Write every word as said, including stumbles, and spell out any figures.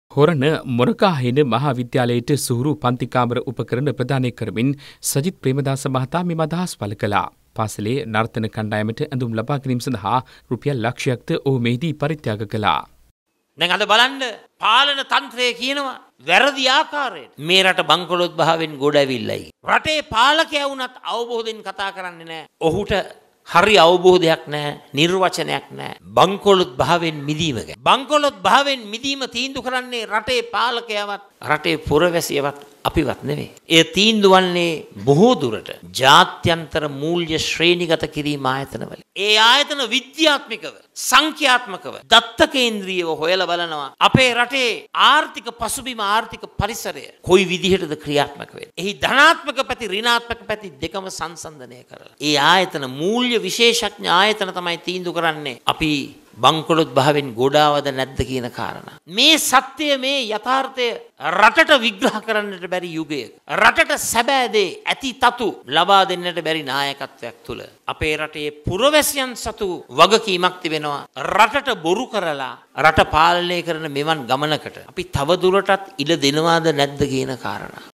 හොරණ මොරකාහින මහාවිද්‍යාලයට සුහුරු පන්තිකාමර උපකරණ ප්‍රදානය කරමින් සජිත් ප්‍රේමදාස මහතා මෙම අදහස් පළ කළා. පාසලේ නර්තන කණ්ඩායමට ඇඳුම් ලබා ගැනීම සඳහා රුපියල් ලක්ෂයක්ද ඔහු මෙහිදී පරිත්‍යාග කළා. දැන් අද බලන්න පාලන තන්ත්‍රය කියනවා වැරදි ආකාරයට මේ රට බංකොලොත් භාවයෙන් ගොඩ ඇවිල්ලයි. රටේ පාලකයා වුණත් අවබෝධයෙන් කතා කරන්නේ නැහැ. ඔහුට හරි අවබෝධයක් නැහැ, නිර්වචනයක් නැහැ. බංකොලොත් භාවයෙන් මිදීම ගැන. බංකොලොත් භාවයෙන් මිදීම තීන්දුව කරන්නේ රටේ පාලකයාවත් රටේ පුරවැසියවත් අපිවත් නෙවෙයි. ඒ තීන්දුව වන්නේ බොහෝ දුරට ජාත්‍යන්තර මූල්‍ය ශ්‍රේණිගත කිරීම ආයතනවල. ඒ ආයතන විද්‍යාත්මකව, සංඛ්‍යාත්මකව, දත්ත කේන්ද්‍රීයව හොයලා බලනවා අපේ රටේ ආර්ථික පසුබිම, ආර්ථික පරිසරය කොයි විදිහටද ක්‍රියාත්මක වෙන්නේ. එහි ධනාත්මක පැති, ඍණාත්මක පැති දෙකම සංසන්දනය කරලා. ඒ ආයතන මූල්‍ය විශේෂඥ ආයතන තමයි තීන්දුව කරන්නේ අපි බංකොලොත් භාවයෙන් ගොඩාවද නැද්ද කියන කාරණා. මේ සත්‍යය, මේ යථාර්ථය රටට විග්‍රහ කරන්නට බැරි යුගයක, රටට සැබෑ දේ ඇති තතු ලබා දෙන්නට බැරි නායකත්වයක් තුල අපේ රටේ පුරවැසියන් සතු වගකීමක් තිබෙනවා. රටට බොරු කරලා රට පාලනය කරන මෙවන් ගමනකට අපි තව දුරටත් ඉඩ දෙනවාද නැද්ද කියන කාරණා.